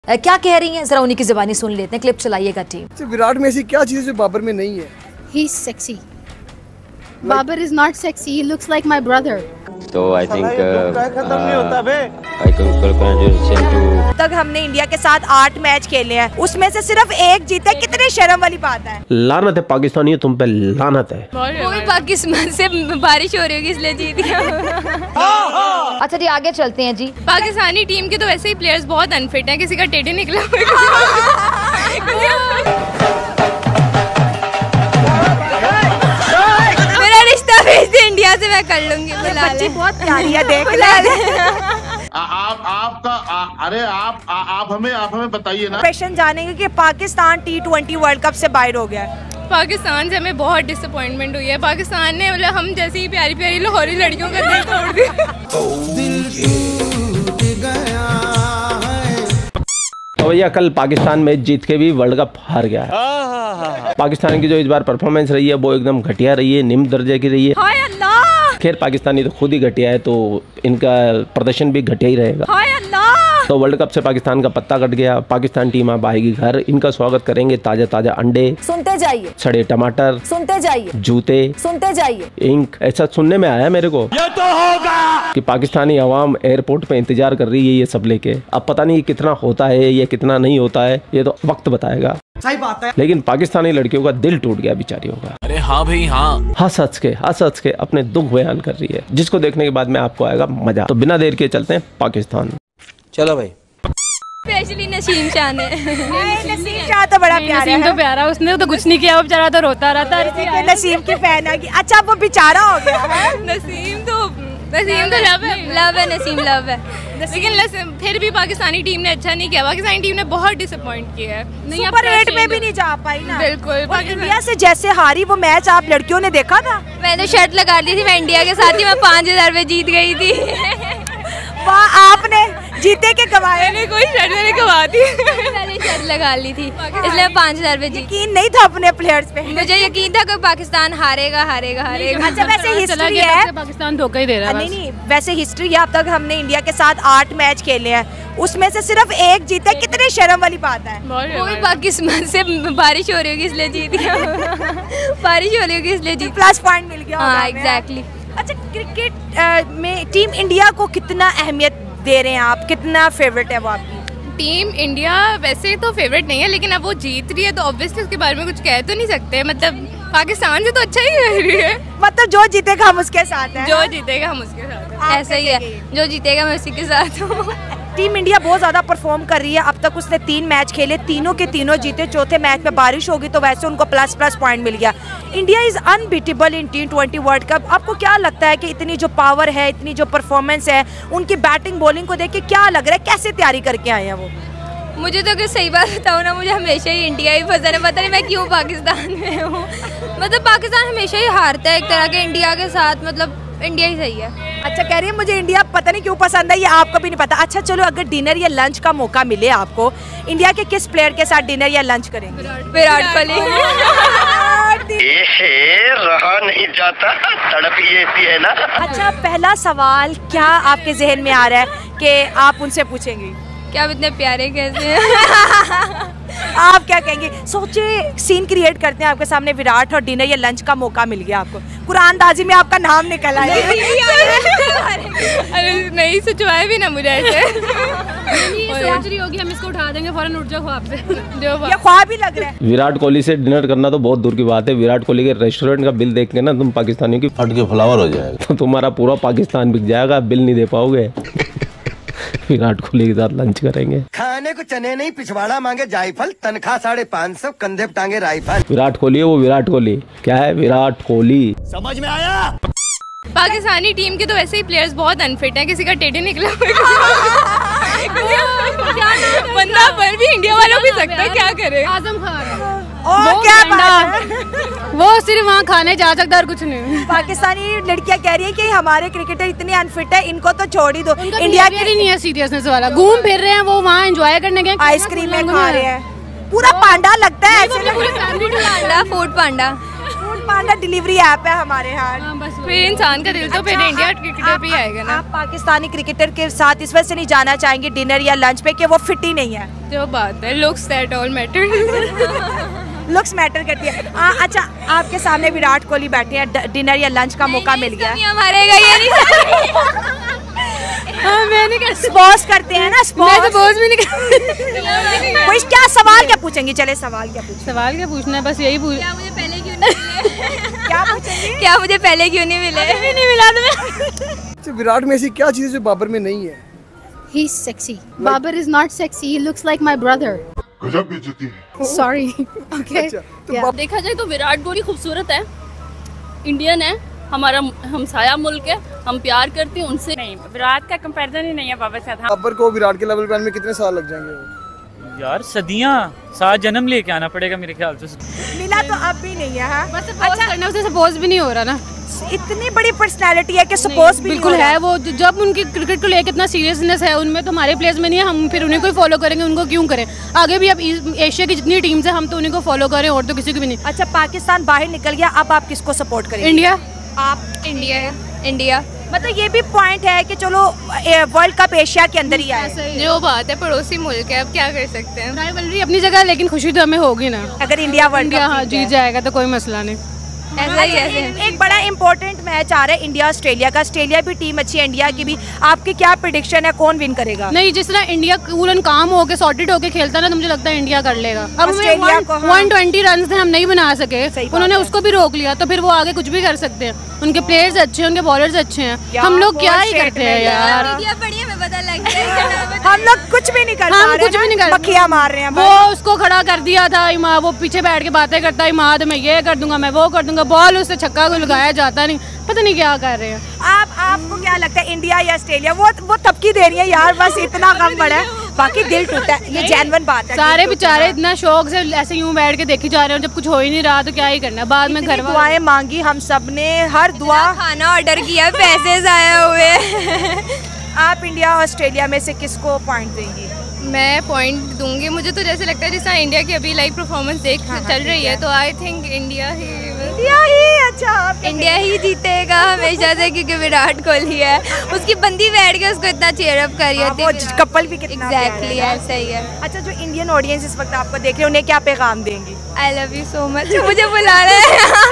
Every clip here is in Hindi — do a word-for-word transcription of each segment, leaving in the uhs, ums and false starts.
क्या कह रही हैं, जरा उन्हीं की ज़बानी सुन लेते हैं। Clip चलाइएगा team. विराट में ऐसी क्या चीज़ है जो बाबर में नहीं है? He is sexy. Babar is not sexy. He looks like my brother. तो I think I congratulation to. तक हमने इंडिया के साथ आठ मैच खेले हैं, उसमें से सिर्फ एक जीते। कितने शर्म वाली बात है। लानत है पाकिस्तानियों, तुम पे लानत है। वो भी पाकिस्तान से बारिश हो रही होगी इसलिए जीत गया। अच्छा जी, आगे चलते हैं जी। पाकिस्तानी टीम के तो वैसे ही प्लेयर्स बहुत अनफिट हैं, किसी का टेढ़े निकला इंडिया से मैं कर लूंगी। बच्ची बहुत प्यारी है, देख ले। आप आपका अरे आप आ, आप हमें आप हमें बताइए ना। क्वेश्चन जानेंगे कि Pakistan T twenty world cup से बाहर हो गया है। पाकिस्तान से हमें बहुत डिसअपॉइंटमेंट हुई है। पाकिस्तान ने मतलब हम जैसी ही प्यारी प्यारी लाहौरी लड़कियों का दिल तोड़ दिया। तो भैया कल पाकिस्तान मैच जीत के भी वर्ल्ड कप हार गया है। पाकिस्तान की जो इस बार परफॉर्मेंस रही है वो एकदम घटिया रही है, निम्न दर्जे की रही है। हाय अल्लाह। खैर पाकिस्तानी तो खुद ही घटिया है, तो इनका प्रदर्शन भी घटिया ही रहेगा। हाय अल्लाह। तो वर्ल्ड कप से पाकिस्तान का पत्ता कट गया। पाकिस्तान टीम अब आएगी घर। इनका स्वागत करेंगे ताजा ताजा अंडे, सुनते जाइए, सड़े टमाटर, सुनते जाइए, जूते, सुनते जाइए, इंक। ऐसा सुनने में आया मेरे को ये तो होगा कि पाकिस्तानी अवाम एयरपोर्ट पे इंतजार कर रही है ये सब लेके। अब पता नहीं कितना होता है या कितना नहीं होता है, ये तो वक्त बताएगा। सही बात है। लेकिन पाकिस्तानी लड़कियों का दिल टूट गया बेचारियों का। अरे हाँ भाई हाँ। हंस हंस के हंस हंस के अपने दुख बयान कर रही है, जिसको देखने के बाद में आपको आएगा मजा। तो बिना देर के चलते हैं पाकिस्तान। चलो भाई। स्पेशली नसीम शाह ने। नसीम शाह तो बड़ा प्यारा है। नसीम तो प्यारा, उसने तो कुछ नहीं किया, वो बेचारा तो रोता रहता है। नसीम की फैन है। अच्छा वो बेचारा हो गया है। नसीम तो नसीम तो लव है, लव है नसीम लव है। लेकिन फिर भी पाकिस्तानी टीम ने अच्छा नहीं किया। पाकिस्तानी टीम ने बहुत डिसअपॉइंट किया है। सुपर एट में भी नहीं जा पाई ना। बिल्कुल। इंडिया से जैसे हारी वो मैच आप लड़कियों ने देखा था। मैंने शर्ट लगा ली थी, मैं इंडिया के साथ ही मैं पाँच हजार में जीत गई थी। वाह, आपने जीते के गवाए। मैंने कोई शर्ट मैंने गवा दी। मैंने शर्ट लगा ली थी इसलिए पाँच हजार में जीत। यकीन नहीं था अपने प्लेयर्स पे। मुझे यकीन था कि पाकिस्तान हारेगा हारेगा हारेगा। अच्छा वैसे हिस्ट्री है, पाकिस्तान धोखा ही दे रहा है। नहीं नहीं वैसे हिस्ट्री है। अब तक हमने इंडिया के साथ आठ मैच खेले हैं, उसमें से सिर्फ एक जीते। कितने शर्म वाली बात है। वो भी पाकिस्तान से बारिश हो रही होगी इसलिए जीत गया। बारिश हो रही होगी इसलिए जीत। प्लस पॉइंट मिल गया। हाँ एग्जैक्टली। अच्छा क्रिकेट में टीम इंडिया को कितना अहमियत दे रहे हैं आप, कितना फेवरेट है वो आपकी? टीम इंडिया वैसे तो फेवरेट नहीं है, लेकिन अब वो जीत रही है तो ऑब्वियसली उसके बारे में कुछ कह तो नहीं सकते। मतलब पाकिस्तान से तो अच्छा ही रह रही है। मतलब जो जीतेगा हम उसके साथ हैं। जो जीतेगा हम उसके साथ हैं। ऐसा ही है, जो जीतेगा मैं उसी के साथ हूँ। टीम इंडिया बहुत ज्यादा परफॉर्म कर रही है। अब तक उसने तीन मैच खेले, तीनों के तीनों जीते। चौथे मैच में बारिश होगी तो वैसे उनको प्लस प्लस पॉइंट मिल गया। India is unbeatable in T twenty world cup. आपको क्या लगता है कि इतनी जो पावर है, इतनी जो परफॉर्मेंस है, उनकी बैटिंग बॉलिंग को देख के क्या लग रहा है, कैसे तैयारी करके आए हैं वो? मुझे तो अगर सही बात बताऊँ ना, मुझे हमेशा ही इंडिया ही पसंद है। पता नहीं मैं क्यों पाकिस्तान में हूँ। मतलब पाकिस्तान हमेशा ही हारता है एक तरह के इंडिया के साथ। मतलब इंडिया ही सही है। अच्छा कह रही है मुझे इंडिया पता नहीं क्यों पसंद है, ये आपको भी नहीं पता। अच्छा चलो, अगर डिनर या लंच का मौका मिले आपको, इंडिया के किस प्लेयर के साथ डिनर या लंच करेंगे? विराट कोहली। रहा नहीं जाता, तड़प ही ऐसी है ना। अच्छा पहला सवाल क्या आपके जहन में आ रहा है कि आप उनसे पूछेंगे? क्या आप इतने प्यारे कैसे हैं? आप क्या कहेंगे? सोचे सीन क्रिएट करते हैं आपके सामने, विराट और डिनर या लंच का मौका मिल गया आपको, कुरानदाजी में आपका नाम निकल आया। अरे नहीं सचवाए भी ना मुझे ऐसे। सोच रही होगी हम इसको उठा देंगे, फौरन उठ जाओ ख्वाब से। ये ख्वाब ही लग रहा है। विराट कोहली से डिनर करना तो बहुत दूर की बात है। विराट कोहली के रेस्टोरेंट का बिल देख के ना तुम पाकिस्तानियों की फट के फ्लावर हो जाएगा। तो तुम्हारा पूरा पाकिस्तान बिक जाएगा, बिल नहीं दे पाओगे। विराट कोहली के साथ लंच करेंगे। खाने को चने नहीं पिछवाड़ा मांगे जायफल, तनख्वाह साढ़े पाँच सौ, कंधे पे टांगे राइफल। विराट कोहली है वो, विराट कोहली क्या है, विराट कोहली। समझ में आया? पाकिस्तानी टीम के तो वैसे ही प्लेयर्स बहुत अनफिट हैं, किसी का टेढ़े निकला बंदा पर भी इंडिया वालों भी सकता है, क्या करे। आजम खान वो क्या बात है? वो सिर्फ वहाँ खाने जा सकता और कुछ नहीं। पाकिस्तानी लड़कियां कह रही है कि हमारे क्रिकेटर इतने अनफिट है, इनको तो छोड़ ही दो। इंडिया की नहीं है सीरियसनेस वाला, घूम फिर रहे हैं वो, वहाँ एंजॉय करने गए, आइसक्रीम खा रहे हैं, पूरा पांडा लगता है ऐसे। Panda, food panda. Food panda delivery app है हमारे यहाँ। फिर इंसान का दिल तो फिर इंडिया क्रिकेटर भी आएगा ना। आप पाकिस्तानी क्रिकेटर के साथ इस वजह से नहीं जाना चाहेंगे डिनर या लंच पे कि वो फिट ही नहीं है? जो बात है, looks that all matter. Looks matter करती है। आ, अच्छा, आपके सामने विराट कोहली बैठे हैं, डिनर या लंच का मौका मिल गया। हमारे ये नहीं हाँ, मैं नहीं कर स्पोर्ट्स करते हैं ना, स्पोर्ट्स। मैं तो बोझ भी नहीं कर कोई क्या सवाल क्या पूछेंगे? चले सवाल क्या पूछें? सवाल क्या पूछना है, बस यही पूछ। क्या मुझे पहले क्यों नहीं मिले? क्या पूछेंगे? क्या मुझे पहले क्यों नहीं मिले? भी नहीं मिला तुम्हें। विराट में ऐसी क्या चीज है जो बाबर में नहीं है? He is sexy. Babar is not sexy. He looks like my brother. गजब बेइज्जती है। Sorry. Okay. तो Yeah. देखा जाए तो विराट कोहली खूबसूरत है, इंडियन है, हमारा हमसाया मुल्क है, हम प्यार करते हैं उनसे। नहीं, विराट का कंपैरिजन ही नहीं है बाबर से। बाबर को विराट के लेवल पे आने में कितने साल लग जाएंगे? यार सदियां, सात जन्म लेके आना पड़ेगा मेरे ख्याल से। मिला तो अब भी नहीं है। हाँ? बस अच्छा करना, उसे सपोज भी नहीं हो रहा ना। इतनी बड़ी पर्सनालिटी है कि सपोज भी बिल्कुल है वो। जब उनकी क्रिकेट को लेकर इतना सीरियसनेस है उनमें, तो हमारे प्लेयर्स में नहीं है, हम फिर उन्हीं को ही फॉलो करेंगे। उनको क्यों करें? आगे भी अब एशिया की जितनी टीम्स है हम तो उन्हीं को फॉलो करें और तो किसी को भी नहीं। अच्छा, पाकिस्तान बाहर निकल गया, अब आप किसको सपोर्ट करेंगे? इंडिया। आप इंडिया है, इंडिया। मतलब ये भी पॉइंट है कि चलो वर्ल्ड कप एशिया के अंदर ही आए। जो बात है, पड़ोसी मुल्क है, अब क्या कर सकते हैं। राइवलरी अपनी जगह, लेकिन खुशी तो हमें होगी ना अगर इंडिया वर्ल्ड इंडिया कप हाँ जीत जाएगा तो कोई मसला नहीं। ऐसा ही अच्छा, ऐसे एक, एक बड़ा इंपॉर्टेंट मैच आ रहा है इंडिया ऑस्ट्रेलिया का। ऑस्ट्रेलिया भी टीम अच्छी है, इंडिया की भी। आपकी क्या प्रेडिक्शन है, कौन विन करेगा? नहीं, जिस तरह इंडिया कूल एंड काम होके सॉर्टेड होके खेलता है ना, तो मुझे लगता है इंडिया कर लेगा। अब ऑस्ट्रेलिया को हाँ। वन ट्वेंटी रन थे, हम नहीं बना सके, उन्होंने उसको भी रोक लिया, तो फिर वो आगे कुछ भी कर सकते हैं। उनके प्लेयर्स अच्छे हैं, उनके बॉलर्स अच्छे हैं, हम लोग क्या ही करते हैं यार। हम लोग कुछ भी नहीं कर हम कुछ भी नहीं कर मक्खियां मार रहे हैं। वो उसको खड़ा कर दिया था इमा, वो पीछे बैठ के बातें करता है, इमाद मैं ये कर दूंगा, मैं वो कर दूंगा, बॉल उससे छक्का को लगाया जाता नहीं, पता नहीं क्या कर रहे हैं। आप आपको क्या लगता है, इंडिया या ऑस्ट्रेलिया? वो वो थपकी दे रही है यार, बस इतना कम पड़ा है, बाकी दिल टूटा है। ये जेन्युइन बात है। सारे बेचारे इतना शौक से ऐसे यूं बैठ के देखी जा रहे हैं, जब कुछ हो ही नहीं रहा तो क्या ही करना। बाद में घर दुआएं मांगी हम सब ने, हर दुआ। खाना ऑर्डर किया, पैसे जाया हुए। आप इंडिया ऑस्ट्रेलिया में से किसको पॉइंट देंगी? मैं पॉइंट दूंगी, मुझे तो जैसे लगता है जैसा इंडिया की अभी लाइव परफॉर्मेंस देख हाँ, चल रही है, तो आई थिंक इंडिया ही इंडिया ही अच्छा इंडिया ही जीतेगा हमेशा से, क्योंकि विराट कोहली है, उसकी बंदी बैठ के उसको इतना चीयर अप कर रही है। वो कपल भी कितना एग्जैक्टली ऐसा ही है। अच्छा, जो इंडियन ऑडियंस इस वक्त आपको देख रहे हैं, उन्हें क्या पैगाम देंगी? I love you so much. मुझे बुला रहे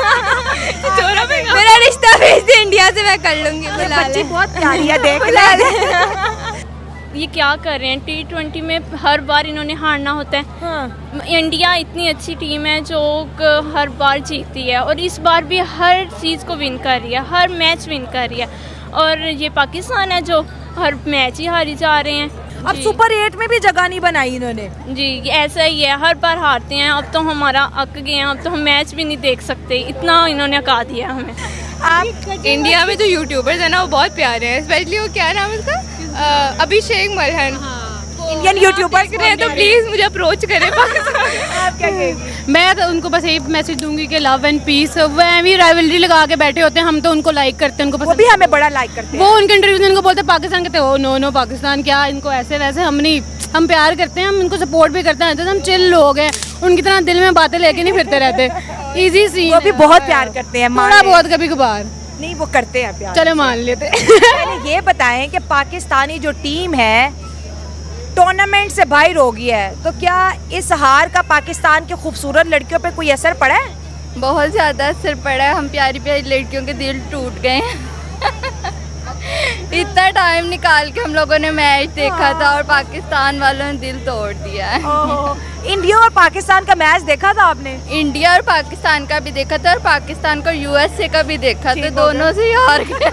हैं मेरा रिश्ता भेज दे इंडिया से, मैं कर लूंगी। बुला ले, बहुत प्यारी है, देख ले। ये क्या कर रहे हैं? टी ट्वेंटी में हर बार इन्होंने हारना होता है। हाँ। इंडिया इतनी अच्छी टीम है जो हर बार जीतती है, और इस बार भी हर चीज़ को विन कर रही है, हर मैच विन कर रही है। और ये पाकिस्तान है जो हर मैच ही हारी जा रहे हैं। अब सुपर एट में भी जगह नहीं बनाई इन्होंने। जी ऐसा ही है, हर बार हारते हैं। अब तो हमारा अक गए हैं, अब तो हम मैच भी नहीं देख सकते, इतना इन्होंने अका दिया हमें। आप इंडिया में जो यूट्यूबर्स है ना, वो बहुत प्यारे हैं, स्पेशली वो क्या नाम है उसका, अभिषेक मल्हन। इंडियन यूट्यूबर हैं, तो प्लीज मुझे अप्रोच करें। आप क्या कहेंगी? मैं तो उनको बस यही मैसेज दूंगी कि लव एंड पीस। वो भी राइवलरी लगा के बैठे होते हैं, हम तो उनको लाइक करते हैं, उनको वो भी हमें बड़ा लाइक करते हैं। वो उनके इंटरव्यू में इनको बोलते हैं पाकिस्तान, कहते हो नो नो पाकिस्तान क्या, इनको ऐसे वैसे। हम नहीं, हम प्यार करते हैं, हम इनको सपोर्ट भी करते हैं, तो हम चिल लोग हैं, उनकी तरह दिल में बातें लेके नहीं फिरते रहते। Easy scene. वो भी बहुत प्यार करते हैं, थोड़ा बहुत कभी कभार नहीं, वो करते हैं प्यार। चलो मान लेते। पहले ये बताएं कि पाकिस्तानी जो टीम है टूर्नामेंट से बाहर हो गई है, तो क्या इस हार का पाकिस्तान के खूबसूरत लड़कियों पे कोई असर पड़ा है? बहुत ज़्यादा असर पड़ा है। हम प्यारी प्यारी लड़कियों के दिल टूट गए हैं। इतना टाइम निकाल के हम लोगों ने मैच देखा था और पाकिस्तान वालों ने दिल तोड़ दिया है। इंडिया और पाकिस्तान का मैच देखा था आपने? इंडिया और पाकिस्तान का भी देखा था, और पाकिस्तान का यूएसए का भी देखा था, दोनों से हार गए।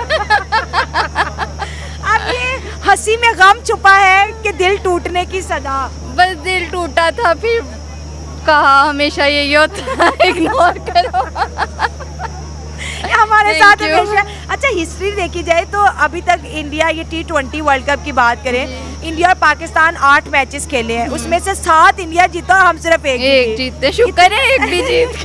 अब ये हंसी में गम छुपा है कि दिल टूटने की सजा। बस दिल टूटा था, फिर कहा हमेशा यही होता है, इग्नोर करो। हमारे साथ हमेशा। अच्छा, हिस्ट्री देखी जाए तो अभी तक इंडिया, ये टी ट्वेंटी वर्ल्ड कप की बात करें, इंडिया और पाकिस्तान आठ मैचेस खेले हैं, उसमें से सात इंडिया जीता और हम सिर्फ एक एक जीते। शुक्र है एक भी जीत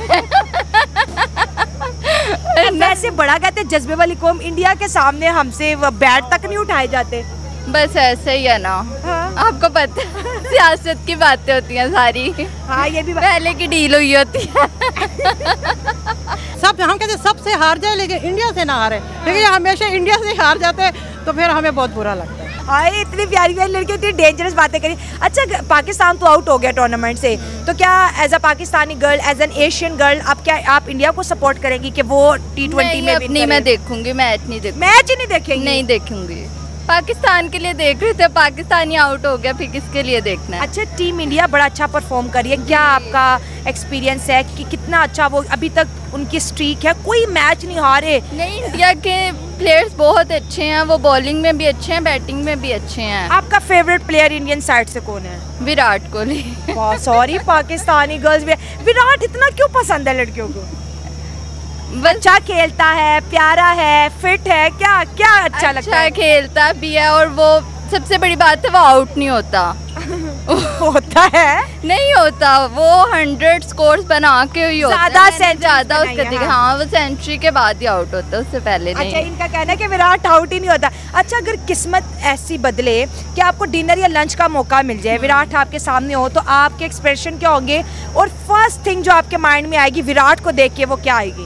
गए। वैसे बड़ा कहते हैं जज्बे वाली कौम, इंडिया के सामने हमसे बैट तक नहीं उठाए जाते। बस ऐसे ही है ना। हाँ? आपको पता है सियासत की बातें होती हैं सारी। हाँ, ये भी पहले की डील हुई होती है। सब हम कहते सबसे हार जाए लेकिन इंडिया से ना हारे, लेकिन हमेशा इंडिया से हार जाते तो फिर हमें बहुत बुरा लगता है। आए इतनी प्यारी प्यारी लड़की, इतनी डेंजरस बातें करी। अच्छा, पाकिस्तान तो आउट हो गया टूर्नामेंट से, तो क्या as a Pakistani girl, as an Asian girl, आप क्या आप इंडिया को सपोर्ट करेंगी कि वो टी ट्वेंटी में विन नहीं, मैं देखूंगी, मैच नहीं देखूंगी। मैच ही नहीं देखेंगी? नहीं देखूंगी, पाकिस्तान के लिए देख रहे थे, पाकिस्तानी आउट हो गया, फिर किसके लिए देखना है। अच्छा, टीम इंडिया बड़ा अच्छा परफॉर्म कर रही है, क्या आपका एक्सपीरियंस है कि कितना अच्छा वो अभी तक उनकी स्ट्रीक है, कोई मैच नहीं हारे? नहीं, इंडिया के प्लेयर्स बहुत अच्छे हैं, वो बॉलिंग में भी अच्छे हैं, बैटिंग में भी अच्छे हैं। आपका फेवरेट प्लेयर इंडियन साइड से कौन है? विराट कोहली। सॉरी, पाकिस्तानी गर्ल्स में विराट इतना क्यों पसंद है लड़कियों को? अच्छा खेलता है, प्यारा है, फिट है, क्या क्या अच्छा, अच्छा लगता है? खेलता भी है और वो सबसे बड़ी बात है वो आउट नहीं होता। होता है? नहीं होता, वो हंड्रेड स्कोर्स बना के ही होता ज्यादा है, ज्यादा उसका दिखा। हाँ, वो सेंचुरी के बाद ही आउट होता है, उससे पहले नहीं। अच्छा, इनका कहना है कि विराट आउट ही नहीं होता। अच्छा, अगर किस्मत ऐसी बदले कि आपको डिनर या लंच का मौका मिल जाए, विराट आपके सामने हो, तो आपके एक्सप्रेशन क्या होंगे और फर्स्ट थिंग जो आपके माइंड में आएगी विराट को देख के, वो क्या आएगी?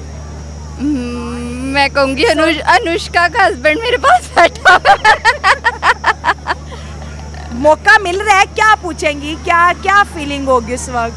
मैं कहूँगी अनुष, अनुष्का का हस्बैंड मेरे पास बैठा मौका मिल रहा है, क्या पूछेंगी, क्या क्या फीलिंग होगी उस वक्त?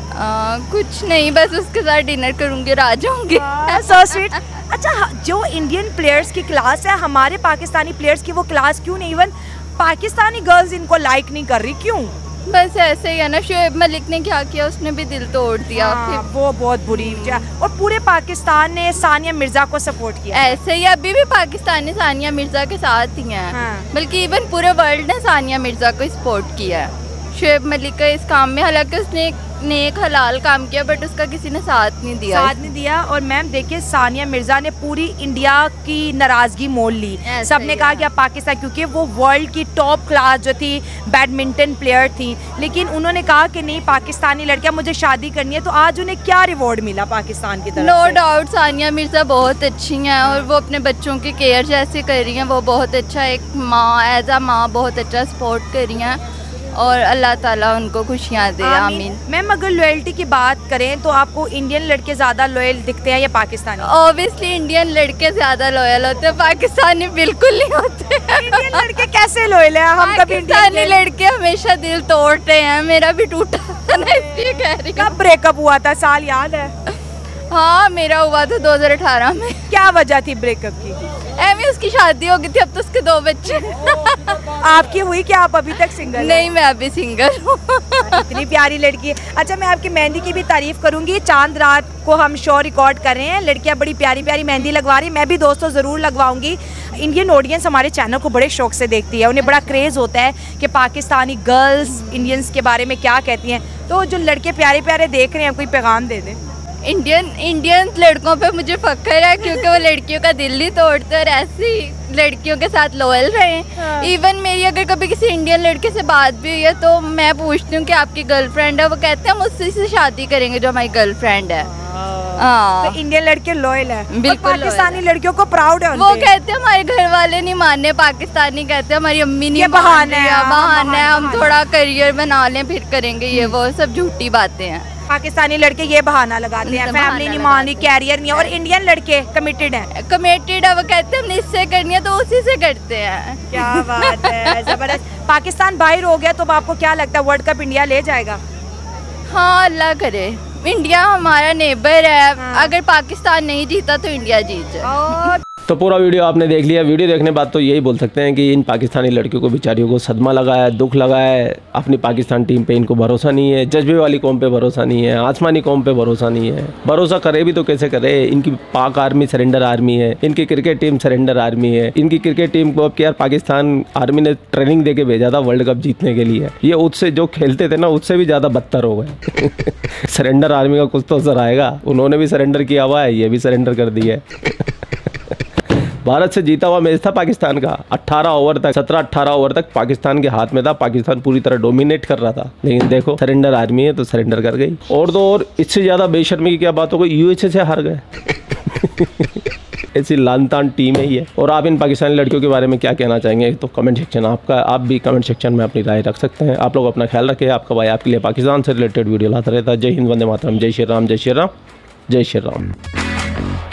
कुछ नहीं, बस उसके साथ डिनर करूँगी और आ जाऊँगी। So sweet. अच्छा, जो इंडियन प्लेयर्स की क्लास है, हमारे पाकिस्तानी प्लेयर्स की वो क्लास क्यों नहीं? इवन पाकिस्तानी गर्ल्स इनको लाइक नहीं कर रही, क्यों? बस ऐसे ही है ना, शोएब मलिक ने क्या किया, उसने भी दिल तोड़ दिया। हाँ, फिर वो बहुत बुरी, और पूरे पाकिस्तान ने सानिया मिर्जा को सपोर्ट किया। ऐसे ही अभी भी पाकिस्तान ने सानिया मिर्जा के साथ ही हैं। हाँ। बल्कि इवन पूरे वर्ल्ड ने सानिया मिर्जा को सपोर्ट किया है। शोएब मलिक का इस काम में, हालांकि उसने एक नेक हलाल काम किया, बट उसका किसी ने साथ नहीं दिया साथ नहीं दिया और मैम देखिए, सानिया मिर्जा ने पूरी इंडिया की नाराजगी मोल ली। सबने कहा कि अब पाकिस्तान, क्योंकि वो वर्ल्ड की टॉप क्लास जो थी बैडमिंटन प्लेयर थी, लेकिन उन्होंने कहा कि नहीं, पाकिस्तानी लड़कियां, मुझे शादी करनी है। तो आज उन्हें क्या रिवॉर्ड मिला पाकिस्तान की तरफ? नो डाउट, सानिया मिर्जा बहुत अच्छी हैं और वो अपने बच्चों की केयर जैसे कर रही हैं, वो बहुत अच्छा एक माँ, एज आ माँ बहुत अच्छा सपोर्ट कर रही हैं और अल्लाह ताला उनको खुशियाँ दे, आमीन। मैम, अगर लॉयल्टी की बात करें तो आपको इंडियन लड़के ज़्यादा लॉयल दिखते हैं या पाकिस्तानी? ऑब्वियसली इंडियन लड़के ज़्यादा लॉयल होते हैं, पाकिस्तानी बिल्कुल नहीं होते। इंडियन लड़के कैसे लॉयल हैं? हम कभी पाकिस्तानी लड़के हमेशा दिल तोड़ते हैं, मेरा भी टूटा था ना, इसलिए कह रही। कब ब्रेकअप हुआ था, साल याद है? हाँ, मेरा हुआ था दो हज़ार अठारह में। क्या वजह थी ब्रेकअप की? एमी उसकी शादी हो गई थी, अब तो उसके दो बच्चे। आपकी हुई क्या? आप अभी तक सिंगल? नहीं, मैं अभी सिंगल हूँ। इतनी प्यारी लड़की है। अच्छा, मैं आपकी मेहंदी की भी तारीफ करूंगी। चांद रात को हम शो रिकॉर्ड कर रहे हैं, लड़कियां बड़ी प्यारी प्यारी मेहंदी लगवा रही, मैं भी दोस्तों ज़रूर लगवाऊंगी। इंडियन ऑडियंस हमारे चैनल को बड़े शौक से देखती है, उन्हें बड़ा क्रेज़ होता है कि पाकिस्तानी गर्ल्स इंडियंस के बारे में क्या कहती हैं। तो जो लड़के प्यारे प्यारे देख रहे हैं, कोई पैगाम दे दें। इंडियन इंडियन लड़कों पे मुझे फख्र है, क्योंकि वो लड़कियों का दिल ही तोड़ते और ऐसी लड़कियों के साथ लॉयल रहे। हाँ। इवन मेरी अगर कभी किसी इंडियन लड़के से बात भी हुई है तो मैं पूछती हूँ कि आपकी गर्लफ्रेंड है, वो कहते हैं हम उससे से शादी करेंगे जो हमारी गर्लफ्रेंड है। हाँ, तो इंडियन लड़के लॉयल है, बिल्कुल। पाकिस्तानी लड़कियों को प्राउड है, वो कहते हैं हमारे घर वाले नहीं मानने, पाकिस्तानी कहते हैं हमारी अम्मी नहीं बहाना है, बहाना है, हम थोड़ा करियर बना लें फिर करेंगे, ये वो सब झूठी बातें हैं। पाकिस्तानी लड़के ये बहाना लगाते हैं, फैमिली नहीं मान रही, कैरियर नहीं, और इंडियन लड़के कमिटेड हैं। कमिटेड है, वो कहते हैं हमने इससे करनी है तो उसी से करते हैं। क्या बात है, जबरदस्त। पाकिस्तान बाहर हो गया तो आपको क्या लगता है, वर्ल्ड कप इंडिया ले जाएगा? हाँ, अल्लाह करे, इंडिया हमारा नेबर है। हाँ। अगर पाकिस्तान नहीं जीता तो इंडिया जीत जाए। तो पूरा वीडियो आपने देख लिया। वीडियो देखने बाद तो यही बोल सकते हैं कि इन पाकिस्तानी लड़कियों को बेचारियों को सदमा लगा है, दुख लगा है। अपनी पाकिस्तान टीम पे इनको भरोसा नहीं है, जज्बे वाली कौम पे भरोसा नहीं है, आसमानी कौम पे भरोसा नहीं है। भरोसा करे भी तो कैसे करे? इनकी पाक आर्मी सरेंडर आर्मी है, इनकी क्रिकेट टीम सरेंडर आर्मी है। इनकी क्रिकेट टीम को अब क्या पाकिस्तान आर्मी ने ट्रेनिंग दे के भेजा था वर्ल्ड कप जीतने के लिए। ये उससे जो खेलते थे ना, उससे भी ज़्यादा बदतर हो गए। सरेंडर आर्मी का कुछ तो असर आएगा। उन्होंने भी सरेंडर किया हुआ है, ये भी सरेंडर कर दिया है। भारत से जीता हुआ मैच था पाकिस्तान का, अठारह ओवर तक, सत्रह अठारह ओवर तक पाकिस्तान के हाथ में था। पाकिस्तान पूरी तरह डोमिनेट कर रहा था, लेकिन देखो सरेंडर आर्मी है तो सरेंडर कर गई। और तो और इससे ज़्यादा बेशर्मी की क्या बात हो गई, यूएसए से हार गए। ऐसी लानतान टीम है ये। और आप इन पाकिस्तानी लड़कियों के बारे में क्या कहना चाहेंगे, तो कमेंट सेक्शन आपका, आप भी कमेंट सेक्शन में अपनी राय रख सकते हैं। आप लोग अपना ख्याल रखें। आपका भाई आपके लिए पाकिस्तान से रिलेटेड वीडियो लाता रहता है। जय हिंद, वंदे मातरम, जय श्री राम, जय श्री राम, जय श्री राम। है।